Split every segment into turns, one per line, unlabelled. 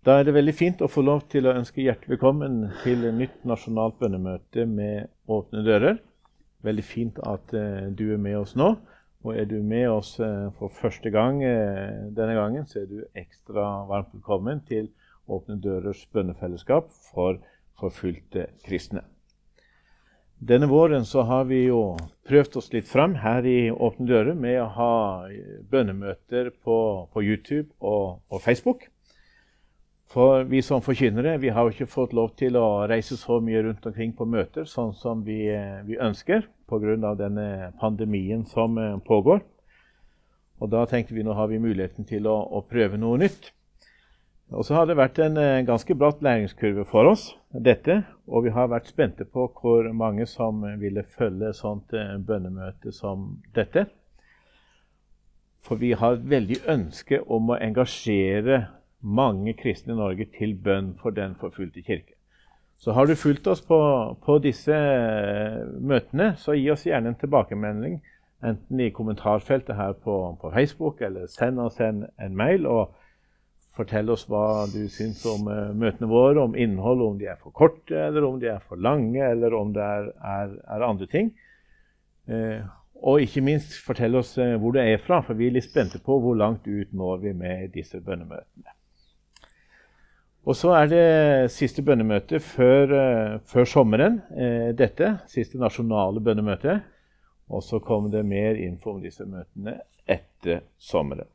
Da det veldig fint å få lov til å ønske hjertelig velkommen til et nytt nasjonalt bønnemøte med åpne dører. Veldig fint at du med oss nå, og du med oss for første gang denne gangen, så du ekstra varmt velkommen til Åpne dørers bønnefellesskap for forfulgte kristne. Denne våren så har vi jo prøvd oss litt frem her i Åpne dører med å ha bønnemøter på YouTube og Facebook. For vi som forkynnere, vi har jo ikke fått lov til å reise så mye rundt omkring på møter, sånn som vi ønsker, på grunn av denne pandemien som pågår. Og da tenkte vi, nå har vi muligheten til å prøve noe nytt. Og så har det vært en ganske bratt læringskurve for oss, dette, og vi har vært spente på hvor mange som ville følge sånt bønnemøte som dette. For vi har et veldig ønske om å engasjere mange kristne i Norge til bønn for den forfulgte kirke. Så har du fulgt oss på disse møtene, så gi oss gjerne en tilbakemelding, enten i kommentarfeltet her på Facebook, eller send oss en mail, og fortell oss hva du synes om møtene våre, om innhold, om de er for korte, eller om de er for lange, eller om det er andre ting. Og ikke minst fortell oss hvor du er fra, for vi er litt spente på hvor langt ut når vi med disse bønnemøtene. Og så er det siste bønnemøte før sommeren, dette, siste nasjonale bønnemøte, og så kommer det mer info om disse møtene etter sommeren.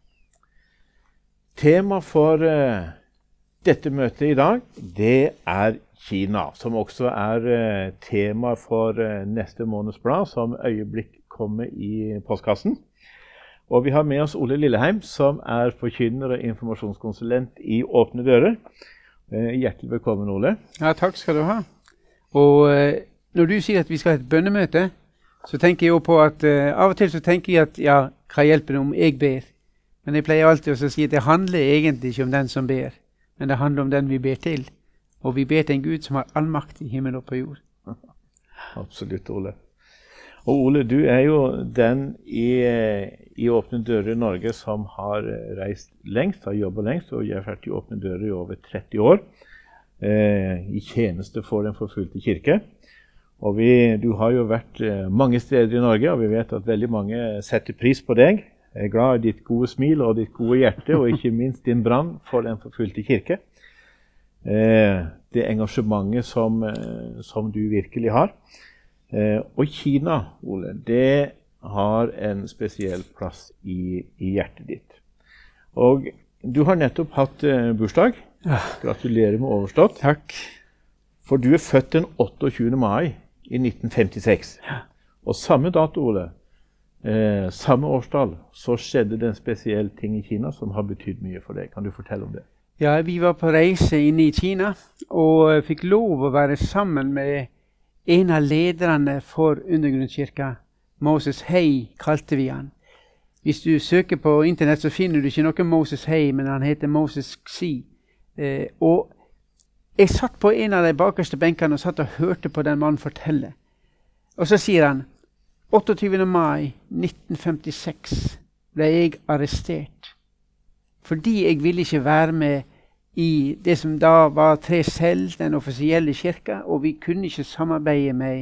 Tema for dette møtet i dag, det er Kina, som også er tema for neste måneds blad, som øyeblikk kommer i postkassen. Og vi har med oss Ole Lilleheim, som er forkynner og informasjonskonsulent i Åpne dører. Hjertelig velkommen, Ole.
Ja, takk skal du ha. Og når du sier at vi skal ha et bønnemøte, så tenker jeg jo på at av og til så tenker jeg at, ja, hva hjelper det om jeg ber? Men jeg pleier alltid å si at det handler egentlig ikke om den som ber, men det handler om den vi ber til. Og vi ber til en Gud som har all makt i himmel og på jord.
Absolutt, Ole. Og Ole, du er jo den i Åpne dører i Norge som har reist lengst, har jobbet lengst, og jeg har vært i Åpne dører i over 30 år, i tjeneste for den forfulgte kirke. Og du har jo vært mange steder i Norge, og vi vet at veldig mange setter pris på deg. Jeg er glad i ditt gode smil og ditt gode hjerte, og ikke minst din brann for den forfulgte kirke. Det engasjementet som du virkelig har. Og Kina, Ole, det har en spesiell plass i hjertet ditt. Og du har nettopp hatt bursdag.
Ja.
Gratulerer med overstått.
Takk.
For du er født den 28. mai i 1956.
Ja.
Og samme dato, Ole, samme årstall, så skjedde det en spesiell ting i Kina som har betydd mye for deg. Kan du fortelle om det?
Ja, vi var på reise inne i Kina, og fikk lov å være sammen med en av lederne for undergrunnskirka. Moses Hei kalte vi han. Hvis du søker på internett så finner du ikke noe Moses Hei, men han heter Moses Xi. Og jeg satt på en av de bakerste benkene og satt og hørte på den mannen fortelle. Og så sier han, 28. mai 1956 ble jeg arrestert, fordi jeg ville ikke være med i det som da var 3Cell, den offisielle kirka, og vi kunne ikke samarbeide med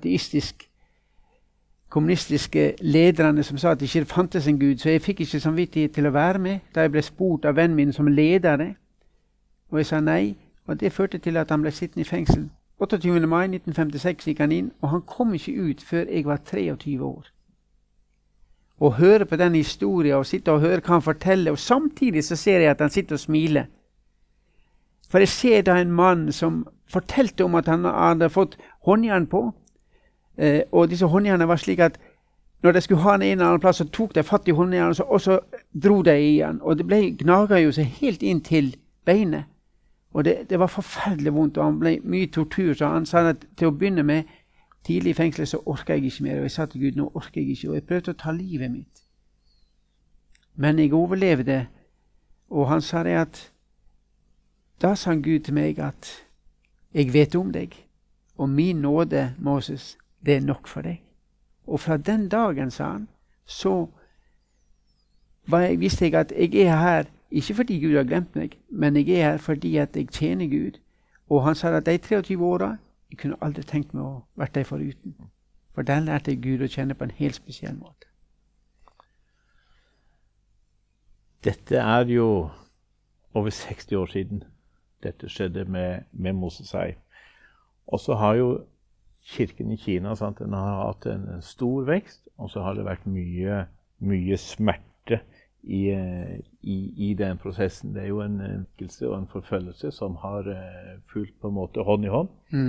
kommunistiske lederne som sa at det ikke fantes en Gud, så jeg fikk ikke samvittighet til å være med da jeg ble spurt av vennen min som ledere. Og jeg sa nei, og det førte til at han ble sittende i fengsel. 28. mai 1956 gikk han inn, og han kom ikke ut før jeg var 23 år. Og høre på den historien, og sitte og høre hva han forteller, og samtidig så ser jeg at han sitter og smiler. For jeg ser da en mann som fortalte om at han hadde fått håndjern på, og disse håndjernene var slik at når de skulle ha han en eller annen plass, så tok de fatt i håndjernet, og så dro de i han, og det gnaget jo seg helt inn til beinet. Og det var forferdelig vondt, og han ble mye tortur, så han sa at til å begynne med, tidlig i fengselet så orket jeg ikke mer, og jeg sa til Gud, nå orker jeg ikke, og jeg prøvde å ta livet mitt. Men jeg overlevde, og han sa det at, da sa Gud til meg at, jeg vet om deg, og min nåde, Moses, det er nok for deg. Og fra den dagen, sa han, så visste jeg at jeg er her ikke fordi Gud har glemt meg, men jeg er her fordi at jeg tjener Gud. Og han sa at de 23 årene, jeg kunne aldri tenkt meg å vært der foruten. For der lærte jeg Gud å kjenne på en helt spesiell måte.
Dette er jo over 60 år siden dette skjedde med Mosesei. Og så har jo kirken i Kina, sant, den har hatt en stor vekst, og så har det vært mye smerte i den prosessen. Det er jo en vekkelse og en forfølgelse som har fulgt på en måte hånd i hånd.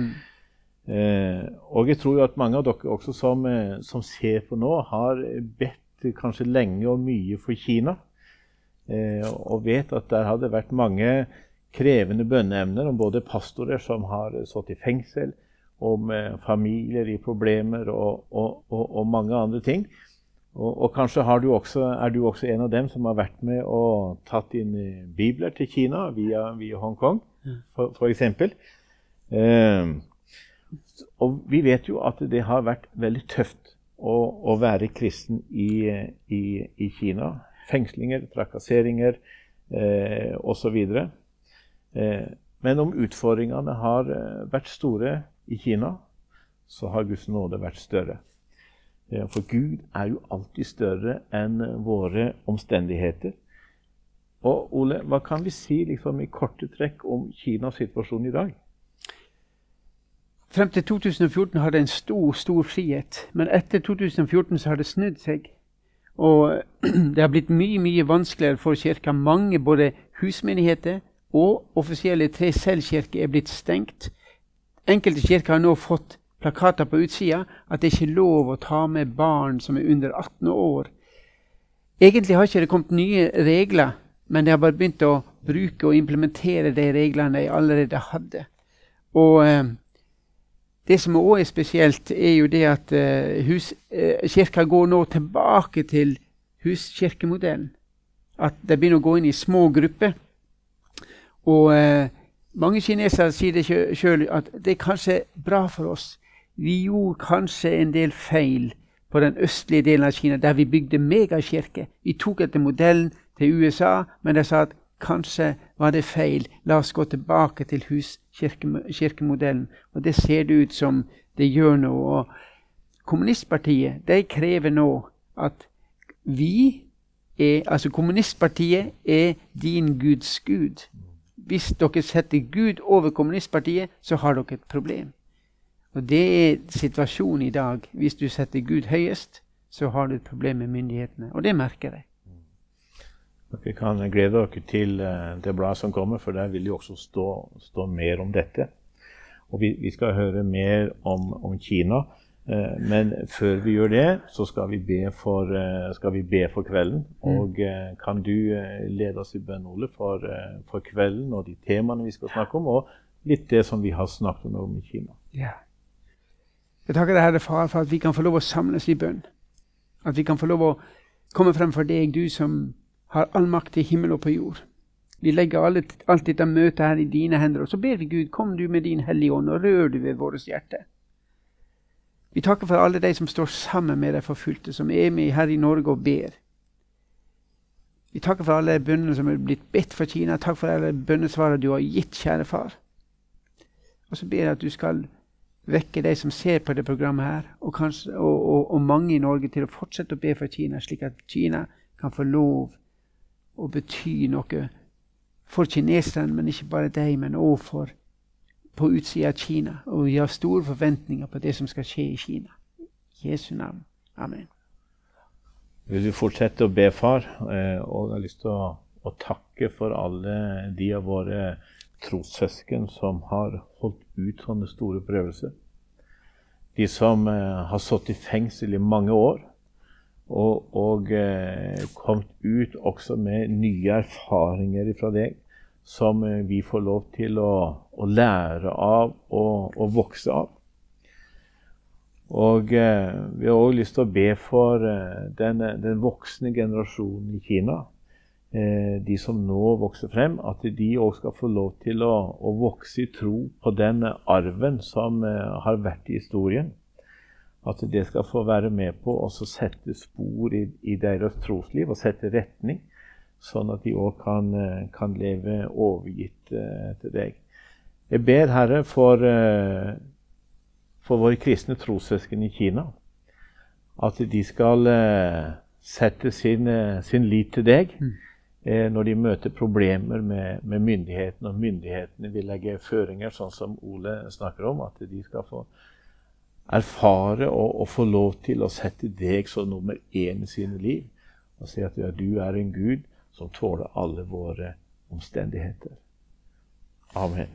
Og jeg tror jo at mange av dere også som ser på nå har bedt kanskje lenge og mye for Kina, og vet at der har det vært mange krevende bønneemner om både pastorer som har satt i fengsel, om familier i problemer og mange andre ting. Og kanskje er du også en av dem som har vært med og tatt inn bibler til Kina via Hongkong, for eksempel. Og vi vet jo at det har vært veldig tøft å være kristen i Kina. Fengslinger, trakasseringer og så videre. Men om utfordringene har vært store i Kina, så har Guds nåde vært større. For Gud er jo alltid større enn våre omstendigheter. Og Ole, hva kan vi si liksom, i korte trekk om Kinas situasjon i dag?
Frem til 2014 har det en stor frihet, men etter 2014 så har det snudd seg. Og det har blitt mye vanskeligere for kirka. Mange både husmenigheter og offisielle 3 selvkirker er blitt stengt. Enkelte kirker har nå fått plakater på utsida at det ikke er lov å ta med barn som er under 18 år. Egentlig har ikke det kommet nye regler, men de har bare begynt å bruke og implementere de reglene de allerede hadde. Og det som også er spesielt, er jo det at kirka går nå tilbake til huskirkemodellen. At de begynner å gå inn i små grupper. Og mange kinesere sier det selv at det er kanskje bra for oss. Vi gjorde kanskje en del feil på den østlige delen av Kina, der vi bygde megakirke. Vi tok etter modellen til USA, men de sa at kanskje var det feil. La oss gå tilbake til huskirkemodellen. Og det ser det ut som det gjør nå. Og kommunistpartiet, de krever nå at kommunistpartiet er din Guds Gud. Hvis dere setter Gud over kommunistpartiet, så har dere et problem. Og det er situasjonen i dag. Hvis du setter Gud høyest, så har du et problem med myndighetene. Og det merker jeg.
Dere kan glede dere til det bladet som kommer, for der vil jo også stå mer om dette. Og vi skal høre mer om Kina. Men før vi gjør det, så skal vi be for kvelden. Og kan du lede oss i bønn, Ole, for kvelden og de temaene vi skal snakke om, og litt det som vi har snakket om i Kina.
Ja. Jeg takker deg, Herre Far, for at vi kan få lov å samles i bønn. At vi kan få lov å komme frem for deg, du som har all makt i himmel og på jord. Vi legger alt dette møtet her i dine hender, og så ber vi Gud, kom du med din hellige ånd, og rør du ved vårt hjerte. Vi takker for alle de som står sammen med deg forfulgte, som er med her i Norge og ber. Vi takker for alle bønnene som er blitt bedt for Kina. Takk for alle bønnesvarer du har gitt, kjære far. Og så ber jeg at du skal vekke de som ser på det programmet her, og mange i Norge til å fortsette å be for Kina, slik at Kina kan få lov å bety noe for kineserne, men ikke bare deg, men også på utsida av Kina. Og vi har store forventninger på det som skal skje i Kina. I Jesu navn. Amen.
Vil du fortsette å be, far? Og jeg har lyst til å takke for alle de av våre trossøsken som har holdt ut sånne store prøvelser. De som har satt i fengsel i mange år, og kommet ut også med nye erfaringer fra deg, som vi får lov til å lære av og vokse av. Og vi har også lyst til å be for den voksne generasjonen i Kina, de som nå vokser frem, at de også skal få lov til å vokse i tro på den arven som har vært i historien. At det skal få være med på å sette spor i deres trosliv og sette retning, sånn at de òg kan leve overgitt til deg. Jeg ber, Herre, for våre kristne trossøsken i Kina, at de skal sette sin lit til deg når de møter problemer med myndighetene, og myndighetene vil legge føringer, sånn som Ole snakker om, at de skal få erfare og få lov til å sette deg som nummer 1 i sine liv, og si at du er en Gud som tåler alle våre omstendigheter. Amen.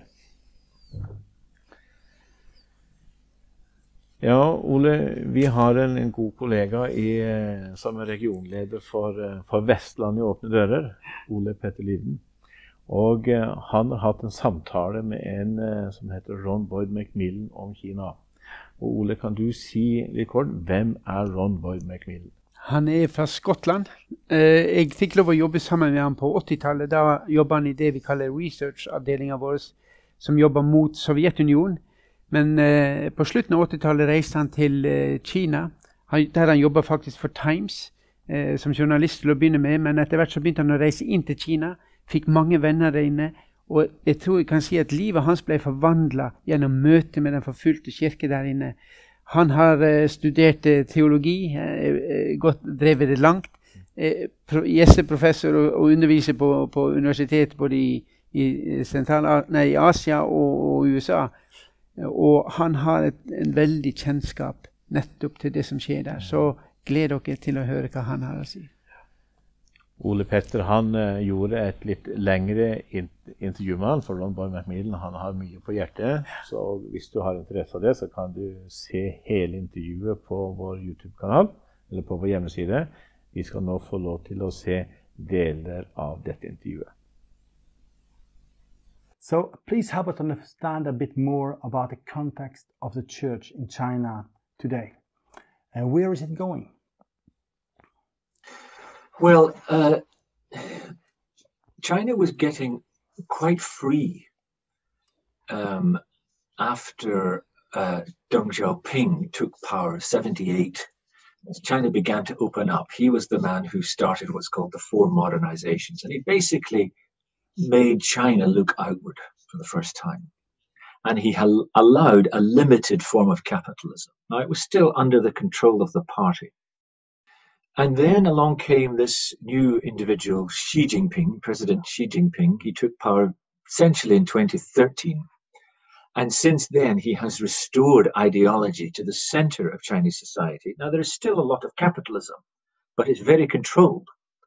Ja, Ole, vi har en god kollega som er regionleder for Vestland i Åpne Dører, Ole Petter Livden. Og han har hatt en samtale med en som heter Ron Boyd Macmillan om Kina. Og Ole, kan du si litt kort, hvem er Ron Boyd Macmillan?
Han er fra Skottland. Jeg fikk lov å jobbe sammen med han på 80-tallet. Da jobbet han i det vi kaller research-avdelingen vår, som jobber mot Sovjetunionen. Men på slutten av 80-tallet reiste han til Kina, der han jobbet faktisk for Times som journalist til å begynne med. Men etter hvert så begynte han å reise inn til Kina, fikk mange venner der inne. Og jeg tror jeg kan si at livet hans ble forvandlet gjennom møte med den forfulgte kirke der inne. Han har studert teologi, gått drevet det langt, gjesteprofessor og underviser på universitet både i Asia og USA. Og han har en veldig kjennskap nettopp til det som skjer der. Så gled dere til å høre hva han har å si.
Ole Petter, han gjorde et litt lengre intervju med han, for Ron Boyd Macmillan, han har mye på hjertet. Så hvis du har interesse av det, så kan du se hele intervjuet på vår YouTube-kanal, eller på vår hjemmeside. Vi skal nå få lov til å se deler av dette intervjuet.
So please help us understand a bit more about the context of the church in China today. And where is it going?
Well, China was getting quite free after Deng Xiaoping took power in 1978. China began to open up. He was the man who started what's called the 4 modernizations, and he basically made China look outward for the first time. And he allowed a limited form of capitalism. Now, it was still under the control of the party. And then along came this new individual, Xi Jinping, President Xi Jinping. He took power essentially in 2013. And since then, he has restored ideology to the center of Chinese society. Now, there is still a lot of capitalism, but it's very controlled.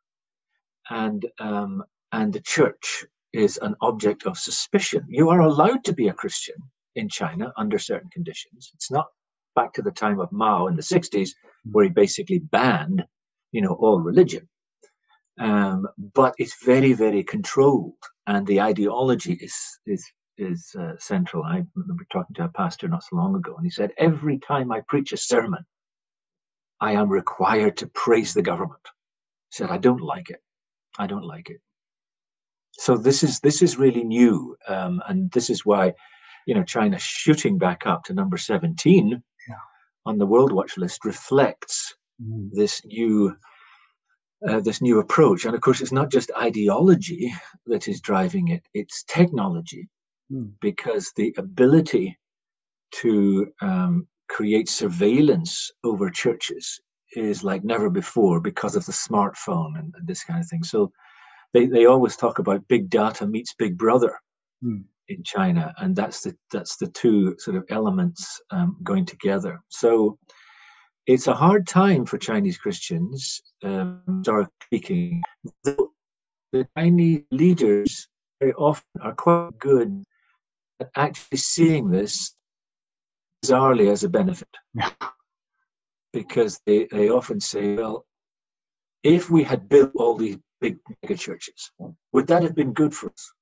And the church is an object of suspicion. You are allowed to be a Christian in China under certain conditions. It's not back to the time of Mao in the 60s, where he basically banned, all religion. But it's very, very controlled, and the ideology is central. I remember talking to a pastor not so long ago, and he said, every time I preach a sermon, I am required to praise the government. He said, I don't like it. I don't like it. So this is really new, and this is why, China shooting back up to number 17 on the World Watch list reflects this new approach. And of course, it's not just ideology that is driving it; it's technology, because the ability to create surveillance over churches is like never before because of the smartphone and this kind of thing. So they always talk about big data meets big brother in China, and that's the two sort of elements going together. So it's a hard time for Chinese Christians, historically speaking. The Chinese leaders very often are quite good at actually seeing this bizarrely as a benefit. Because they often say, well, if we had built all these big mega churches, would that have been good for us?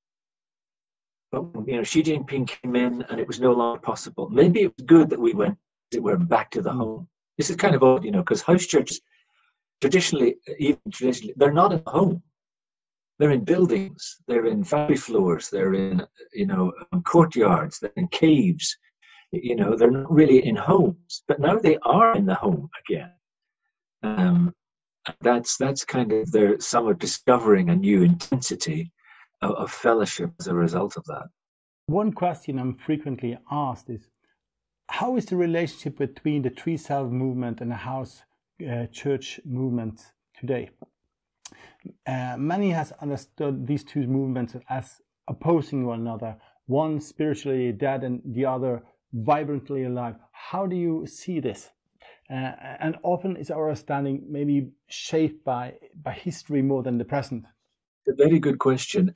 But Xi Jinping came in and it was no longer possible. Maybe it was good that we went, as it were, back to the home. This is kind of odd, because house churches, traditionally, they're not in the home. They're in buildings, they're in factory floors, they're in, courtyards, they're in caves. They're not really in homes, but now they are in the home again. That's kind of some are discovering a new intensity of fellowship as a result of that.
One question I'm frequently asked is, how is the relationship between the Three Self movement and the house church movement today? Many has understood these two movements as opposing one another, one spiritually dead and the other vibrantly alive. How do you see this? And often is our understanding maybe shaped by history more than the present?
A very good question.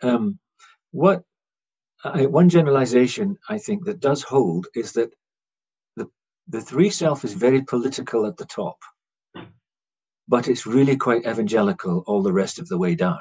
One generalization I think that does hold is that the Three Self is very political at the top, but it's really quite evangelical all the rest of the way down.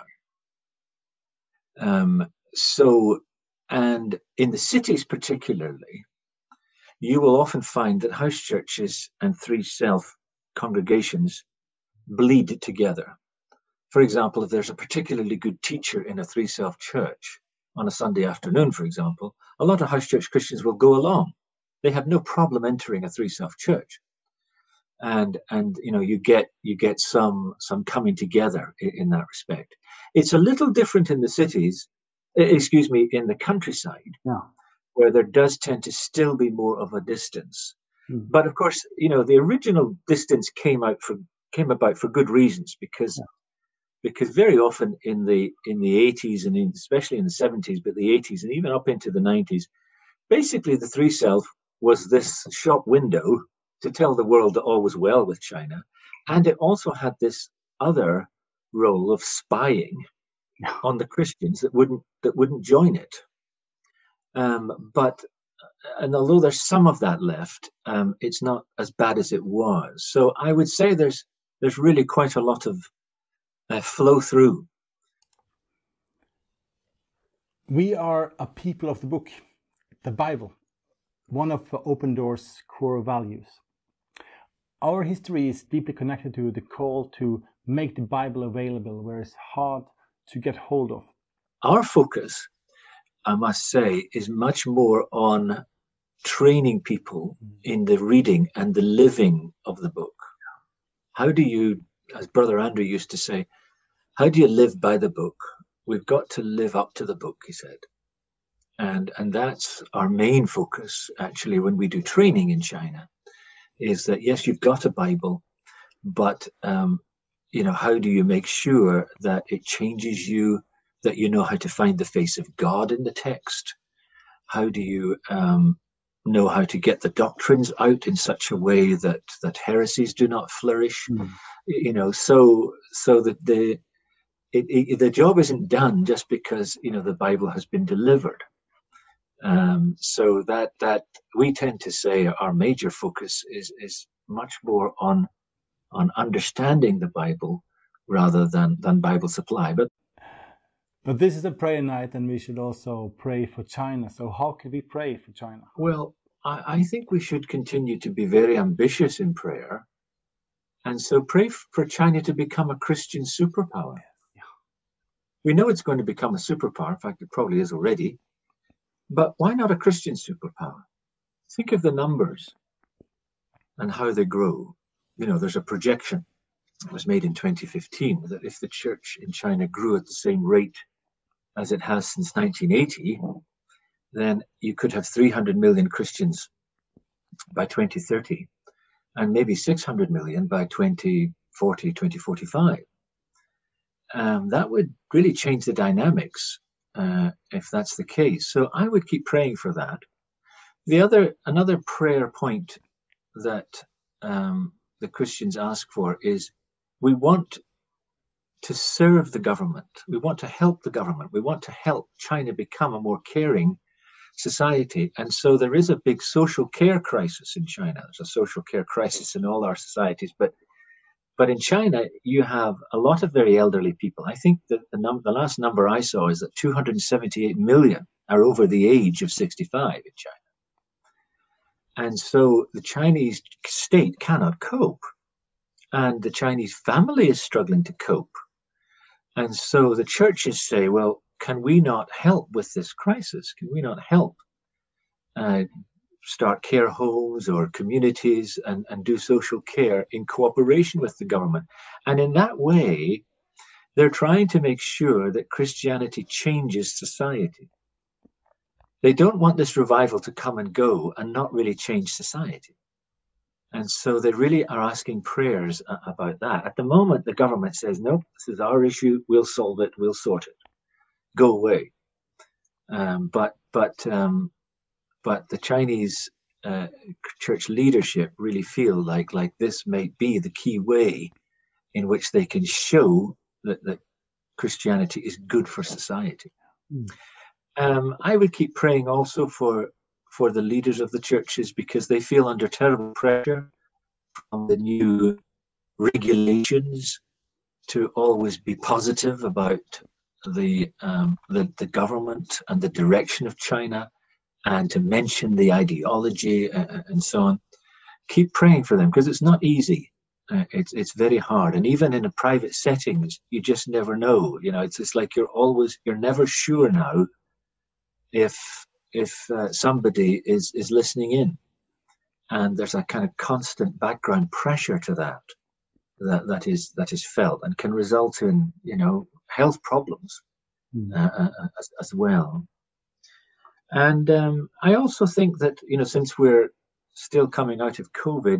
And in the cities particularly, you will often find that house churches and Three Self congregations bleed together. For example, if there's a particularly good teacher in a Three Self church on a Sunday afternoon, for example, a lot of house church Christians will go along. They have no problem entering a Three Self church. And you get some coming together in that respect. It's a little different in the cities, in the countryside, where there does tend to still be more of a distance. But of course, the original distance came about for good reasons, because very often in the 80s and especially in the 70s, but the 80s and even up into the 90s, basically the Three Self was this shop window to tell the world that all was well with China. And it also had this other role of spying on the Christians that wouldn't join it. And although there's some of that left, it's not as bad as it was. So I would say there's really quite a lot of flow through.
We are a people of the book, the Bible, one of Open Doors' core values. Our history is deeply connected to the call to make the Bible available where it's hard to get hold of.
Our focus, I must say, is much more on training people in the reading and the living of the book. How do you, as Brother Andrew used to say, how do you live by the book? We've got to live up to the book, he said. And that's our main focus, actually, when we do training in China, is that, yes, you've got a Bible, but, how do you make sure that it changes you, that you know how to find the face of God in the text? How do you know how to get the doctrines out in such a way that heresies do not flourish? So that the job isn't done just because, the Bible has been delivered. So that we tend to say our major focus is much more on understanding the Bible rather than Bible supply.
But this is a prayer night, and we should also pray for China. So how can we pray for China?
Well, I think we should continue to be very ambitious in prayer. And so pray for China to become a Christian superpower.
Yeah.
We know it's going to become a superpower. In fact, it probably is already. But why not a Christian superpower? Think of the numbers and how they grow. There's a projection that was made in 2015 that if the church in China grew at the same rate as it has since 1980, then you could have 300 million Christians by 2030 and maybe 600 million by 2040, 2045. That would really change the dynamics if that's the case. So I would keep praying for that. Another prayer point that the Christians ask for is, we want to serve the government. We want to help the government. We want to help China become a more caring society. And so there is a big social care crisis in China. There's a social care crisis in all our societies, but in China, you have a lot of very elderly people. I think that the last number I saw is that 278 million are over the age of 65 in China. And so the Chinese state cannot cope. And the Chinese family is struggling to cope. And so the churches say, well, can we not help with this crisis? Can we not help start care homes or communities and do social care in cooperation with the government. And in that way, they're trying to make sure that Christianity changes society. They don't want this revival to come and go and not really change society. And so they really are asking prayers about that. At the moment, the government says, nope, this is our issue. We'll solve it. We'll sort it. Go away. But the Chinese church leadership really feel like this may be the key way in which they can show that Christianity is good for society. I would keep praying also for the leaders of the churches, because they feel under terrible pressure from the new regulations to always be positive about the government and the direction of China, and to mention the ideology and so on. Keep praying for them, because it's not easy. It's very hard, and even in a private settings, you just never know. You know, it's like you're never sure now if somebody is listening in, and there's a kind of constant background pressure to that is felt, and can result in, you know, health problems as well. And I also think that, you know, since we're still coming out of COVID,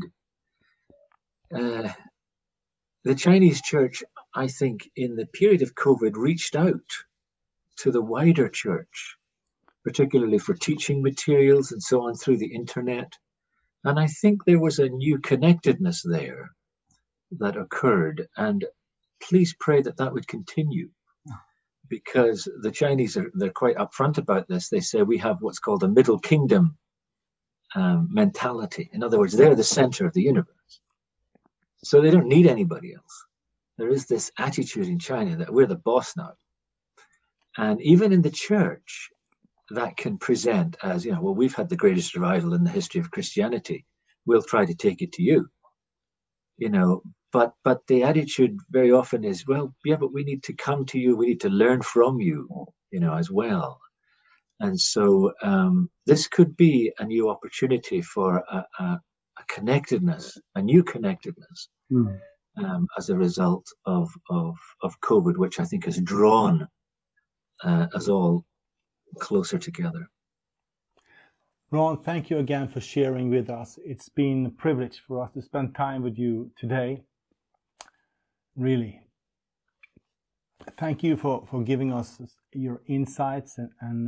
the Chinese church, I think, in the period of COVID, reached out to the wider church, particularly for teaching materials and so on through the internet. And I think there was a new connectedness there that occurred. And please pray that that would continue, because the Chinese they're quite upfront about this. They say we have what's called a middle kingdom mentality. In other words, they're the center of the universe. So they don't need anybody else. There is this attitude in China that we're the boss now. And even in the church, that can present as, you know, well, we've had the greatest revival in the history of Christianity. We'll try to take it to you. You know, but the attitude very often is, well, yeah, but we need to come to you. We need to learn from you, you know, as well. And so this could be a new opportunity for a connectedness, a new connectedness, as a result of COVID, which I think has drawn us all closer together.
Ron, thank you again for sharing with us. It's been a privilege for us to spend time with you today. Really. Thank you for giving us your insights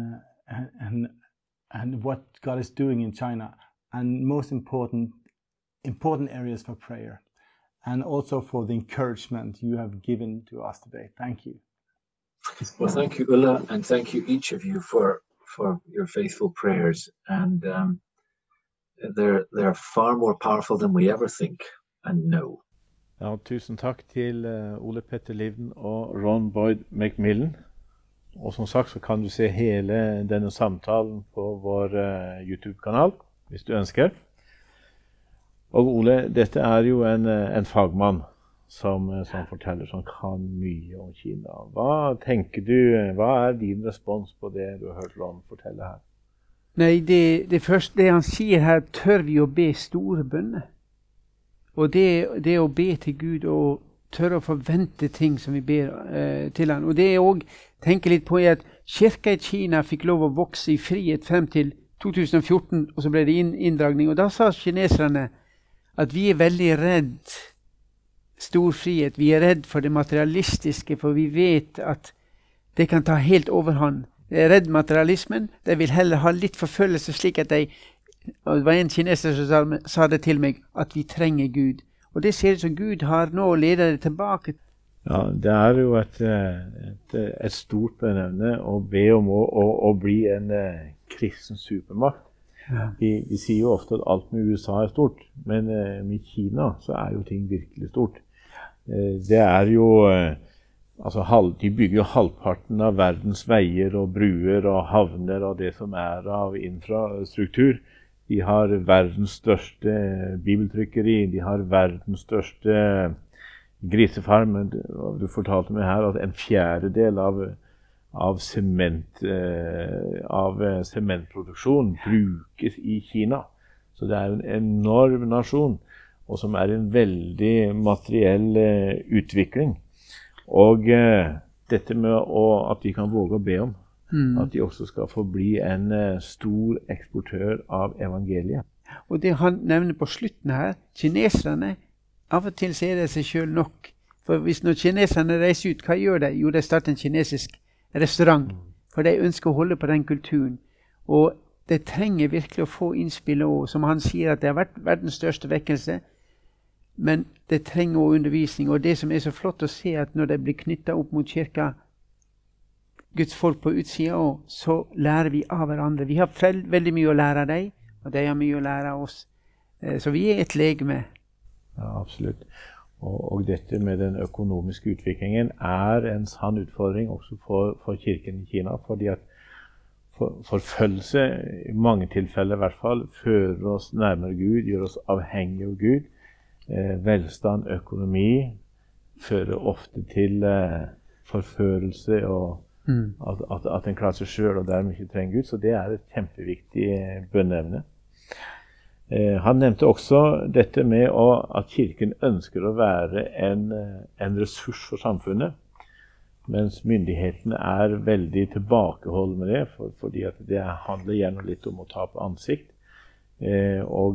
and what God is doing in China, and most important areas for prayer, and also for the encouragement you have given to us today. Thank you.
Well, thank you, Ulla, and thank you, each of you, for your faithful prayers. And they're far more powerful than we ever think and know.
Ja, tusen takk til Ole Petter Livden og Ron Boyd McMillan. Og som sagt så kan du se hele denne samtalen på vår YouTube-kanal, hvis du ønsker. Og Ole, dette er jo en fagmann som forteller, som kan mye om Kina. Hva tenker du, hva er din respons på det du har hørt Ron fortelle her?
Nei, det første, det han sier her, tør vi å be store bønner. Og det å be til Gud og tørre å forvente ting som vi ber til han. Og det er også, tenker litt på at kirka i Kina fikk lov å vokse i frihet frem til 2014, og så ble det inndragning. Og da sa kineserne at vi er veldig redd stor frihet. Vi er redd for det materialistiske, for vi vet at det kan ta helt overhånd. De er redd materialismen. De vil heller ha litt forfølgelse, slik at og det var en kineser som sa det til meg, at vi trenger Gud. Og det ser ut som Gud har nå ledet det tilbake.
Ja, det er jo et stort benevne å be om å bli en kristen supermakt. Ja. Vi sier jo ofte at alt med USA er stort, men med Kina så er jo ting virkelig stort. Det er jo, de bygger jo halvparten av verdens veier og bruer og havner og det som er av infrastruktur. De har verdens største bibeltrykkeri, de har verdens største grisefarm. Du fortalte meg her at en fjerdedel sementproduksjon brukes i Kina. Så det er en enorm nasjon, og som er en veldig materiell utvikling. Og dette med at vi kan våge å be om at de også skal få bli en stor eksportør av evangeliet.
Og det han nevner på slutten her, kineserne, av og til ser det seg selv nok. For hvis når kineserne reiser ut, hva gjør de? Jo, de starter en kinesisk restaurant, for de ønsker å holde på den kulturen. Og de trenger virkelig å få innspill, og som han sier at det har vært verdens største vekkelse, men det trenger også undervisning. Og det som er så flott å se, at når de blir knyttet opp mot kirka, Guds folk på utsida, så lærer vi av hverandre. Vi har veldig mye å lære av dem, og de har mye å lære av oss. Så vi er et legeme.
Ja, absolutt. Og dette med den økonomiske utviklingen er en sann utfordring også for kirken i Kina, fordi at forfølgelse, i mange tilfeller i hvert fall, fører oss nærmere Gud, gjør oss avhengige av Gud. Velstand, økonomi fører ofte til forførelse og at en klarer seg selv og dermed ikke trenger Gud. Så det er et kjempeviktig bønneevne. Han nevnte også dette med at kirken ønsker å være en ressurs for samfunnet, mens myndighetene er veldig tilbakeholdne med det, fordi at det handler gjerne litt om å ta på ansikt, og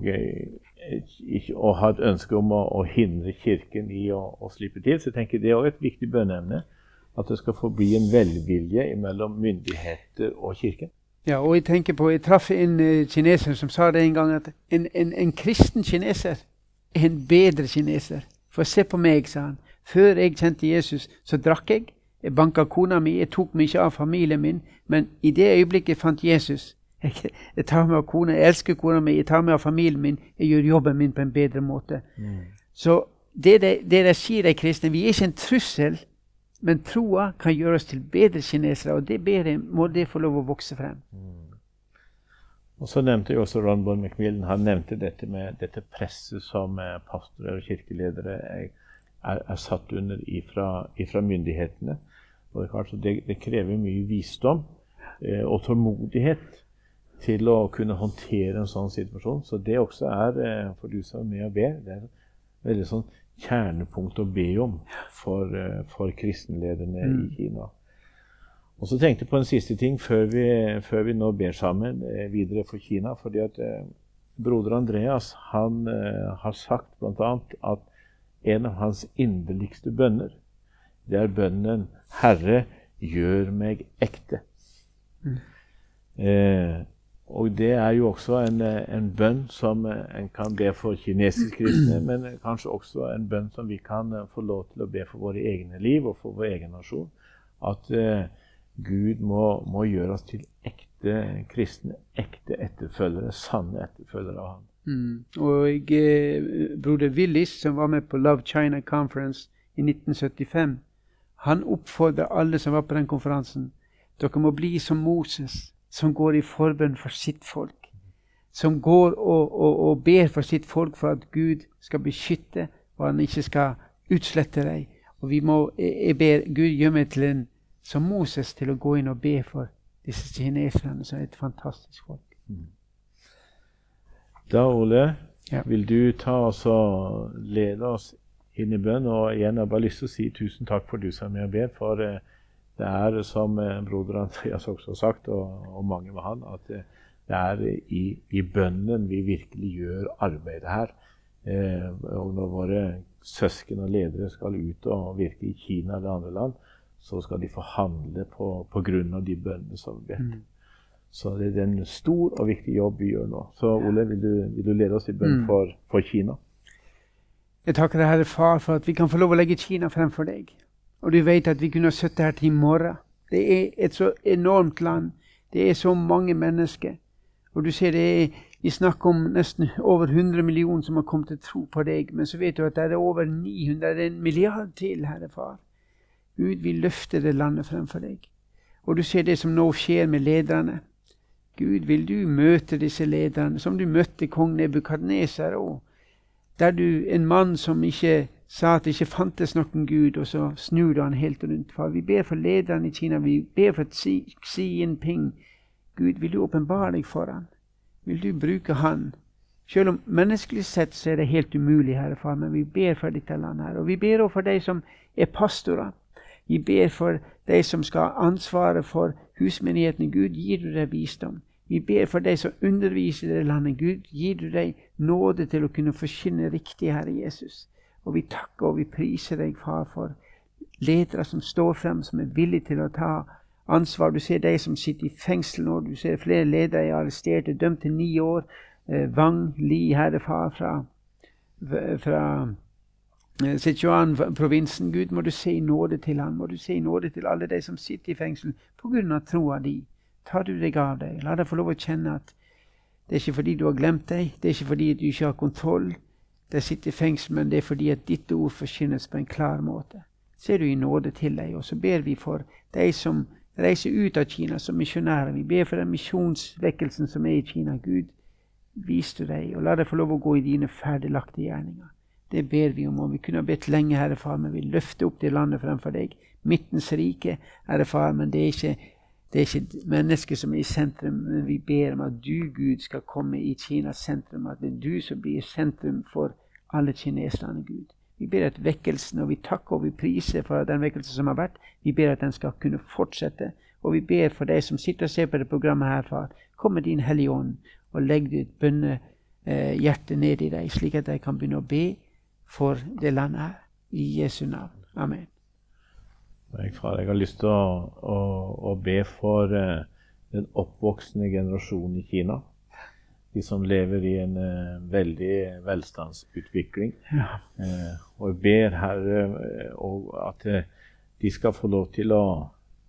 ha et ønske om å hindre kirken i å slippe til. Så jeg tenker det er også et viktig bønneevne, at det skal få bli en velvilje mellom myndigheter og kirken.
Ja, og jeg traff en kineser som sa det en gang, at en kristen kineser er en bedre kineser. For se på meg, sa han. Før jeg kjente Jesus, så drakk jeg. Jeg banket kona mi, jeg tok meg ikke av familien min, men i det øyeblikket jeg fant Jesus, jeg tar meg av kona, jeg elsker kona mi, jeg tar meg av familien min, jeg gjør jobben min på en bedre måte. Så det de sier, de kristne, vi er ikke en trussel, men troa kan gjøre oss til bedre kinesere, og det må det få lov å vokse frem.
Og så nevnte jo også Ron Bon McMillan, han nevnte dette med dette presset som pastorer og kirkeledere er satt under ifra myndighetene. Og det krever mye visdom og tålmodighet til å kunne håndtere en sånn situasjon. Så det også for du som er med og ber, det er veldig sånn kjernepunkt å be om for kristenlederne i Kina. Og så tenkte jeg på en siste ting før vi nå ber sammen videre for Kina, fordi at broder Andreas, han har sagt blant annet at en av hans inderligste bønner, det er bønnen «Herre, gjør meg ekte». Og det er jo også en bønn som en kan be for kinesiske kristne, men kanskje også en bønn som vi kan få lov til å be for våre egne liv og for vår egen nasjon. At Gud må gjøre oss til ekte kristne, ekte etterfølgere, sanne etterfølgere av ham.
Og broder Willis, som var med på Love China Conference i 1975, han oppfordret alle som var på den konferansen, dere må bli som Moses, som går i forbønn for sitt folk, som går og ber for sitt folk for at Gud skal beskytte, og han ikke skal utslette deg. Og jeg ber Gud gjøre meg til som Moses til å gå inn og be for disse kineserne, som er et fantastisk folk.
Da, Ole, vil du ta oss og lede oss inn i bønn, og igjen har jeg bare lyst til å si tusen takk for du som er med og ber, for det som broder Andreas også har sagt, og mange med han, at det i bønnen vi virkelig gjør arbeidet her. Og når våre søsken og ledere skal ut og virke i Kina eller andre land, så skal de få handle på grunn av de bønnene som vi vet. Så det er en stor og viktig jobb vi gjør nå. Så Ole, vil du lede oss i bønn for Kina?
Jeg takker deg, Herre Far, for at vi kan få lov å legge Kina fremfor deg. Og du vet at vi kunne ha sittet her til i morgen. Det er et så enormt land. Det er så mange mennesker. Og du ser vi snakker om nesten over 100 millioner som har kommet til tro på deg. Men så vet du at det er over 900, det er 1 milliard til, Herre Far. Gud, vi løfter det landet fremfor deg. Og du ser det som nå skjer med lederne. Gud, vil du møte disse lederne, som du møtte kong Nebukadnesar, og der du, en mann som ikke sa at det ikke fantes noen Gud, og så snur han helt rundt. Far, vi ber for lederen i Kina, vi ber for Xi Jinping. Gud, vil du åpenbare deg for han? Vil du bruke han? Selv om menneskelig sett så det helt umulig, Herre Far, men vi ber for dette landet her. Og vi ber også for de som pastorer. Vi ber for de som skal ha ansvaret for husmenigheten. Gud, gir du deg visdom. Vi ber for de som underviser i det landet. Gud, gir du deg nåde til å kunne forkynne riktig, Herre Jesus. Og vi takker og vi priser deg, Far, for ledere som står frem, som villige til å ta ansvar. Du ser de som sitter i fengsel nå. Du ser flere ledere arrestert, dømt til 9 år. Wang Li, Herre Far, fra Sichuan-provinsen. Gud, må du se nåde til han. Må du se nåde til alle de som sitter i fengsel på grunn av troa di. Tar du deg av deg. La deg få lov å kjenne at det ikke fordi du har glemt deg. Det ikke fordi du ikke har kontroll. De sitter i fengsel, men det fordi at ditt ord forkynnes på en klar måte. Ser du i nåde til deg. Og så ber vi for de som reiser ut av Kina som misjonærer. Vi ber for den misjonsvekkelsen som i Kina. Gud, vis du deg, og la deg få lov å gå i dine ferdiglagte gjerninger. Det ber vi om vi kunne ha bedt lenge, Herre Far, men vi løfter opp det landet fremfor deg. Midtens rike, Herre Far, men det er ikke mennesker som i sentrum, men vi ber om at du, Gud, skal komme i Kinas sentrum, at det er du som blir sentrum for alle kineserne, Gud. Vi ber at vekkelsen, og vi takker og vi priser for den vekkelsen som har vært. Vi ber at den skal kunne fortsette, og vi ber for deg som sitter og ser på det programmet her, Far. Kom med din Hellige Ånd, og legg ditt bønnehjerte ned i deg, slik at jeg kan begynne å be for det landet her. I Jesu navn. Amen.
Far, jeg har lyst til å be for den oppvoksende generasjonen i Kina. De som lever i en veldig velstandsutvikling. Ja. Og jeg ber Herre at de skal få lov til å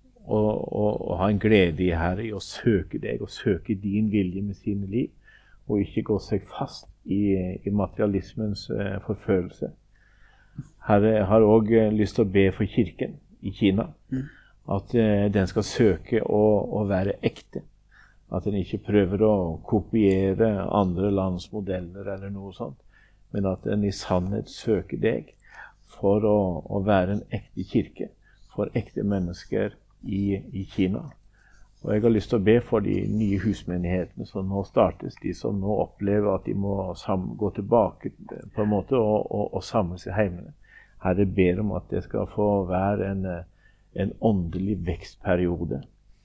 ha en glede i Herre i å søke deg og søke din vilje med sine liv, og ikke gå seg fast i materialismens forførelse. Herre, jeg har også lyst til å be for kirken i Kina, at den skal søke å være ekte, at den ikke prøver å kopiere andre lands modeller eller noe sånt, men at den i sannhet søker deg for å være en ekte kirke, for ekte mennesker i Kina. Og jeg har lyst til å be for de nye husmenighetene som nå startes, de som nå opplever at de må gå tilbake på en måte og samles i heimene. Herre, ber om at det skal få være en åndelig vekstperiode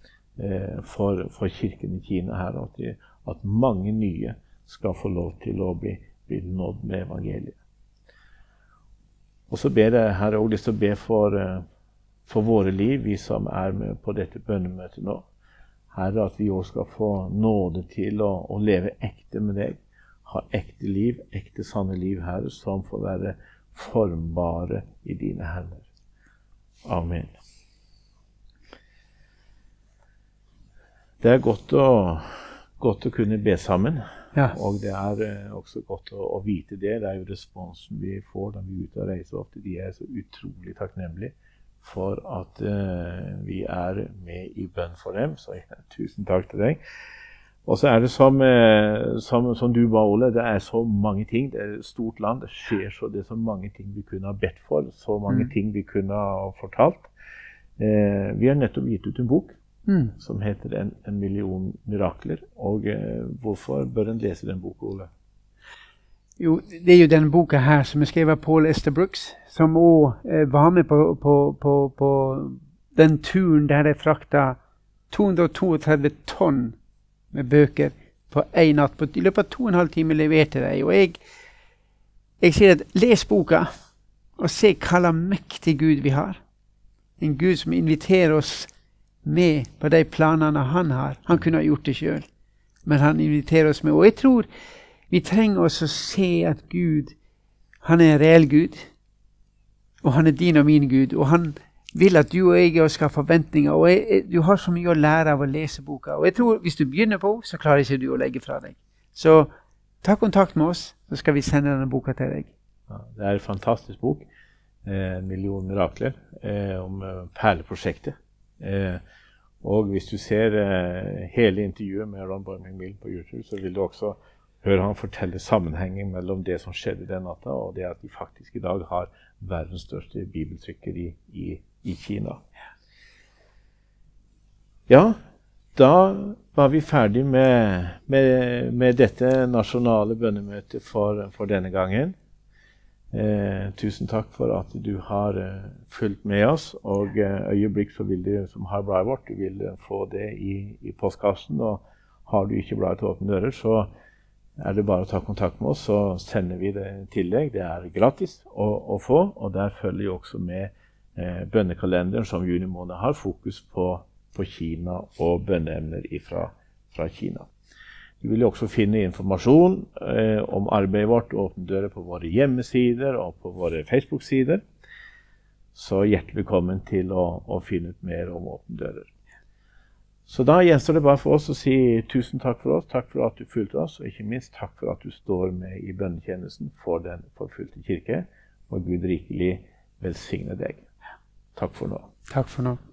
for kirken i Kina her, at mange nye skal få lov til å bli nådd med evangeliet. Og så ber jeg Herre også lyst til å be for våre liv, vi som med på dette bønnemøtet nå. Herre, at vi også skal få nåde til å leve ekte med deg, ha ekte liv, ekte sanne liv, Herre, som får være formbare i dine hender. Amen. Det godt å kunne be sammen, ja. Og det også godt å vite det. Det jo responsen vi får når vi er ute og reiser ofte. De så utrolig takknemlige for at vi med i bønn for dem. Så tusen takk til deg. Og så det som du ba, Ole, det så mange ting. Det et stort land, det skjer det så mange ting vi kunne ha bedt for, så mange ting vi kunne ha fortalt. Vi har nettopp gitt ut en bok som heter En million mirakler. Og hvorfor bør en lese den boka, Ole?
Jo, det jo den boka her som skrevet av Paul Ester Brooks, som også var med på den turen der de frakta 232 tonn med bøker på en natt. I løpet av 2,5 timer leverte de. Og jeg sier at les boka og se hva mektig Gud vi har. En Gud som inviterer oss med på de planene han har. Han kunne ha gjort det selv, men han inviterer oss med. Og jeg tror vi trenger også å se at Gud, han en reell Gud, og han din og min Gud, og han vil at du og jeg skal ha forventninger, og du har så mye å lære av å lese boka. Og jeg tror hvis du begynner på, så klarer ikke du å legge fra deg. Så ta kontakt med oss, så skal vi sende denne boka til deg.
Ja, det en fantastisk bok, En million mirakler, om perleprosjektet. Og hvis du ser hele intervjuet med Ron Boy McMillan på YouTube, så vil du også høre han fortelle sammenhengen mellom det som skjedde den natta, og det at de faktisk i dag har verdens største bibeltrykker i Kina. Ja, da var vi ferdig med dette nasjonale bønnemøtet for denne gangen. Tusen takk for at du har fulgt med oss, og øyeblikk så vil du, som har bladet vårt, du vil få det i postkassen, og har du ikke bladet til åpne dører, så er det bare å ta kontakt med oss, så sender vi det i tillegg. Det er gratis å få, og der følger jo også med bønnekalenderen som juni måned har fokus på Kina og bønneemner fra Kina. Du vil også finne informasjon om arbeidet vårt og åpne dører på våre hjemmesider og på våre Facebook-sider. Så hjertelig velkommen til å finne ut mer om åpne dører. Så da gjenstår det bare for oss å si tusen takk for oss, takk for at du fulgte oss, og ikke minst takk for at du står med i bønnetjenesten for den forfulgte kirke, og Gud rikelig velsigne deg. Takk for nå.
Takk for nå.